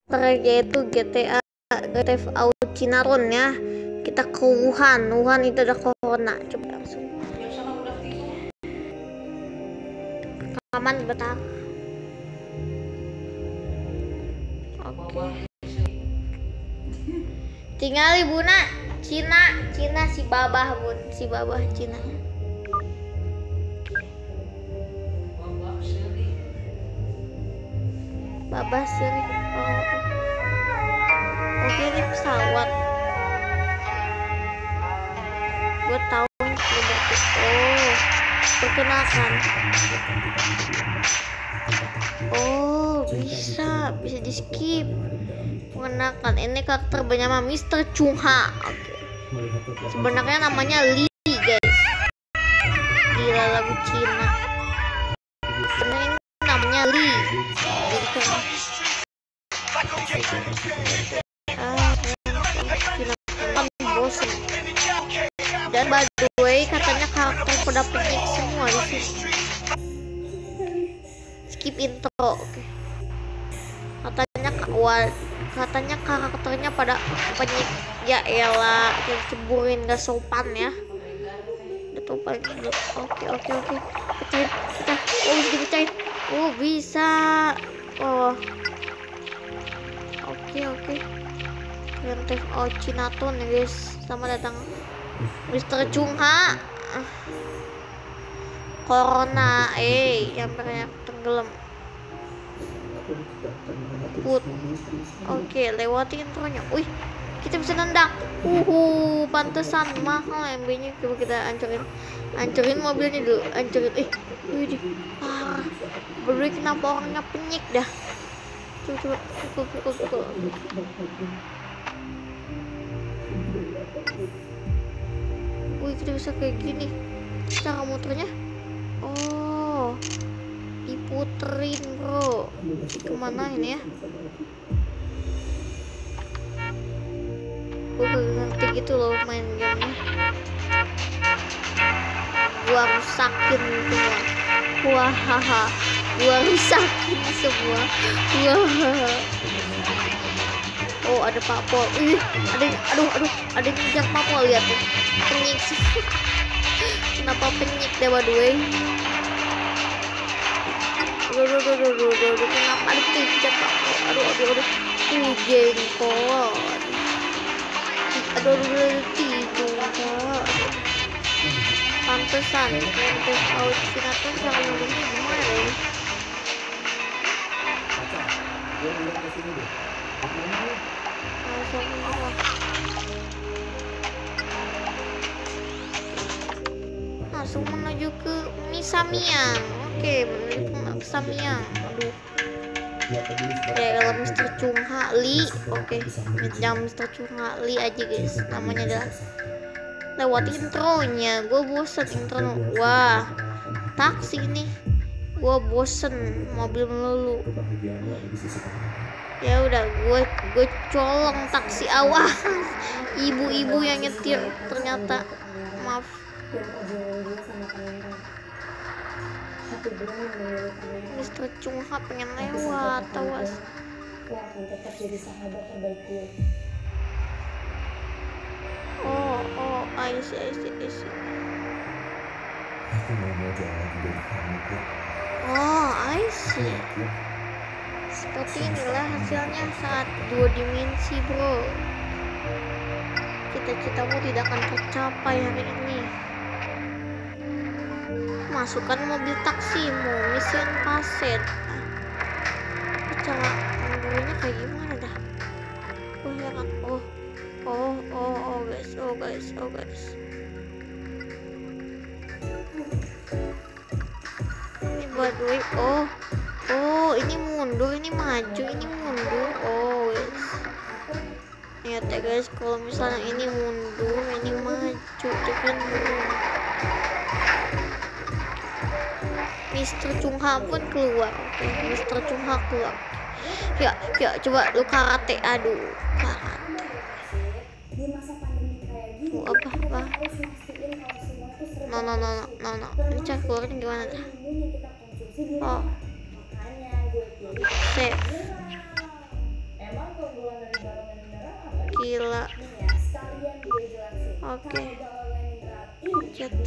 yaitu GTA Grand Theft Auto Cinarun ya. Kita ke Wuhan itu ada corona. Coba langsung rekaman bentar. Oke. Tinggal Ibuna Cina si Babah bun, si Babah Cina. Babah Siri. Oh. Oke, ini pesawat. Gue tahu ini Liberty. Oh, perkenalkan. Oh, bisa di skip. Mengenalkan, ini karakter bernama Mr. Chungha. Oke. Sebenarnya namanya Lee, guys. Gila, lagu Cina. Sebenarnya ini namanya Lee. Bosen. Dan by the way, katanya karakter pada penyik semua di sini. Skip intro. Oke. Katanya karakternya pada penyik. Ya elah, ceburin gak sopan ya. Itu paling dulu. Oke. Pecahin. Oh, bisa dipecahin. Oh, bisa. Oh. Oke. Grand Theft Auto Cinarun ya guys. Selamat datang Mr. Chungha. Corona, yang banyak tenggelam. Oke, lewati intronya. Wih, kita bisa nendang. Pantesan mahal MB-nya. Coba kita hancurin mobilnya dulu. Hancurin. Wih, parah. Berdua kenapa orangnya penyik dah. Coba pukul. Wih, kita bisa kayak gini. Cara muternya. Oh, diputerin bro. Kemana ini ya? Gue gak ngerti gitu loh main gamenya. Gua rusakin semua. Wahaha. Gua rusakin semua. Wahaha. Oh, ada Pak Pol. Aduh, ada yang ngejar Pak Pol, lihat tuh. Penyik sih. Kenapa penyik deh by the way? Aduh, kenapa ada kejar Pak Pol? Aduh. Jengkol. Aduh, tidur Kak. Pantesan Grand Theft Auto Cinarun cara ngomongnya gimana ya? Langsung menuju ke Misamiang. Oke, menuju ke Misamiang. Aduh. Ya kalau Mr. Chungha Lee. Oke, jangan Mr. Chungha Lee aja guys. Namanya adalah lewat intronya. Gue bosen intro. Wah, taksi nih. Gue bosen mobil melulu. Ya udah, gue colong taksi awal. Ibu-ibu yang nyetir ternyata. Maaf. Mr. Chungha pengen lewat, awas. Oh, I see. Oh, I see. Seperti inilah hasilnya saat 2 dimensi, bro. Cita-citamu tidak akan tercapai hari ini. Masukkan mobil taksimu, mission passed. Cara menggunakannya kayak gimana dah? Oh guys. Ini by the way, ini mundur, ini maju, ini mundur. Oh guys. Lihat ya guys, kalau misalnya ini mundur, ini maju, kan. Mr. Chungha pun keluar. Oke, Mr. Chungha keluar. Ya, coba lu karate. Aduh, karate. Apa? No. Ini cara keluarnya gimana dah? Oh. Save. gila. Oke. CT.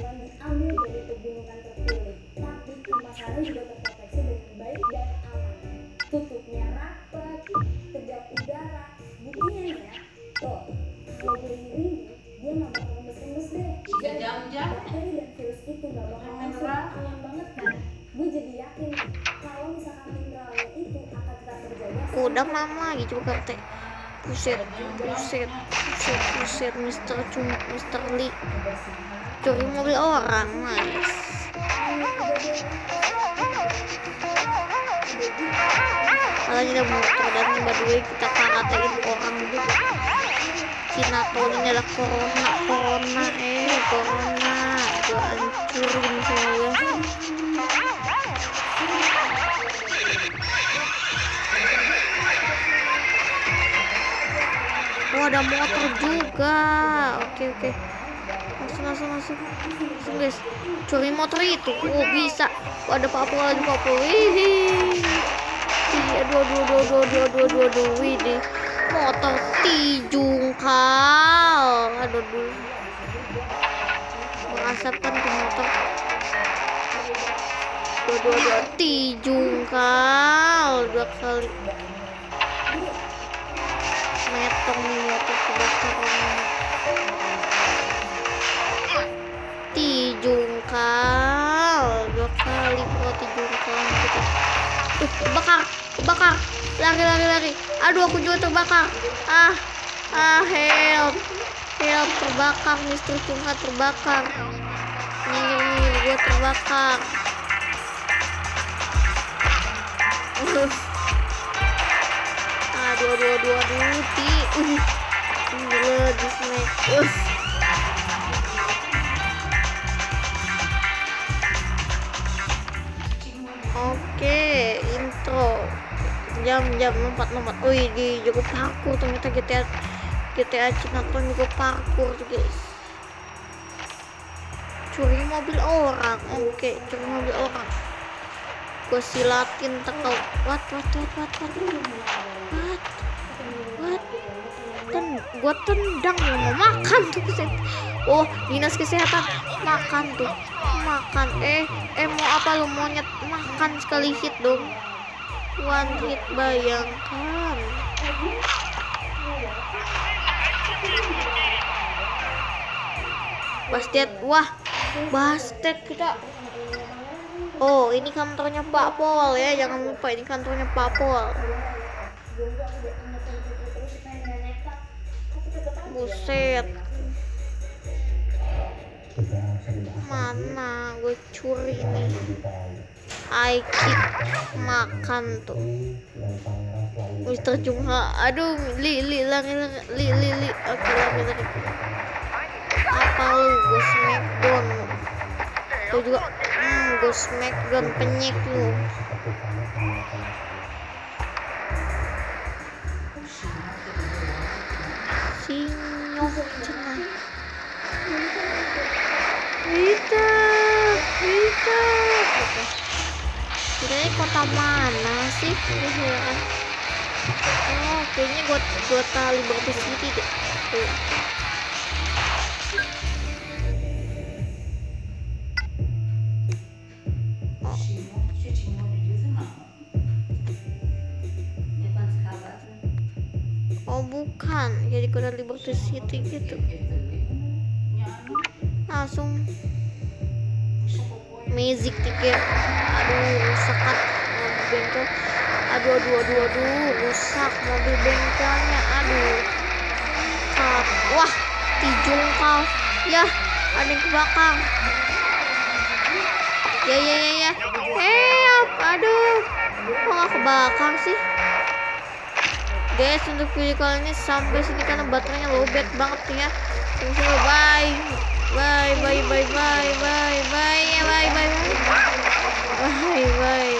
Tutupnya rapat, kedap udara, buktinya ya, tuh, mobil ini dia nggak bakal ngemes-ngemes deh. Jam-jam. Bakteri dan virus itu nggak bakal masuk, aman banget kan? Gue jadi yakin kalau misalkan mineralnya itu akan tetap terjaga. Udah mama lagi coba kate. Buset, Mr. Lee curi mobil orang, nice. Kalau tidak motor dan by the way kita karatein orang juga. Cina tahun ini adalah corona, gua hancurin semua. Oh ada motor juga. Oke. Langsung guys. Curi motor itu. Oh bisa. Oh, ada apa-apa. Wih. Aduh. Widih. Motor tijungkal. Aduh. Mengasapkan tuh motor. Aduh. Tijungkal 2 kali. Metong nih motor kebakaran. Tijungkal 2 kali bro, tijungkal kita. Kebakar. Lari. Aduh aku juga terbakar. Help terbakar, Mr. Cungha terbakar. Nyengir gue terbakar. Aduh ti. Gila di snack. Oke, intro. Jam lompat. Wih, di juga parkour ternyata GTA Cinaton juga parkour tuh guys. Curi mobil orang. Oke, curi mobil orang. Gue silatin tekel. What? Gue tendang mau makan tuh. Oh, dinas kesehatan makan tuh. Mau apa lu monyet, makan sekali hit dong. One hit, bayangkan. Bastet kita. Oh, ini kantornya Pak Pol ya, jangan lupa ini kantornya Pak Pol. Buset. Mana gue curi nih. I keep makan tuh. Mr. Cungha. Aduh, li. Oke, lari. Apa lu? Gue smackdown. Tuh juga. Gue smackdown penyek lu. Sinyok cenah. Kita. Oke. Kota mana sih? Oh, kayaknya gua tali Liberty City deh. Tuh. Oh bukan, jadi kota Liberty City gitu. Langsung Magic tiket. Aduh, sekat mobil bengkel. Aduh, rusak mobil bengkelnya. Aduh. Wah, tijungkal. Ya, ada yang kebakar. Ya. Help. Aduh. Kok gak kebakar sih? Guys, untuk video kali ini sampai sini karena baterainya lowbat banget ya. Bye.